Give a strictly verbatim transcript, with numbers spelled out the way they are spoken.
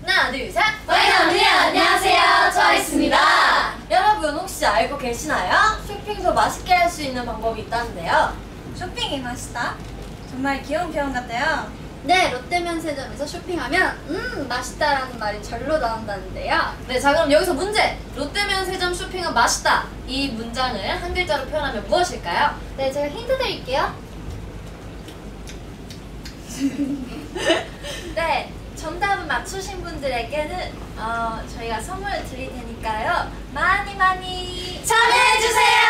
하나 둘 셋! 와이너미 안녕하세요, 트와이스입니다. 여러분 혹시 알고 계시나요? 쇼핑도 맛있게 할 수 있는 방법이 있다는데요. 쇼핑이 맛있다? 정말 귀여운 표현 같아요. 네, 롯데면세점에서 쇼핑하면 음 맛있다라는 말이 절로 나온다는데요. 네, 자 그럼 여기서 문제! 롯데면세점 쇼핑은 맛있다! 이 문장을 한 글자로 표현하면 무엇일까요? 네, 제가 힌트 드릴게요. 네, 정답을 맞추신 분들에게는 어, 저희가 선물을 드릴 테니까요. 많이 많이 참여해주세요.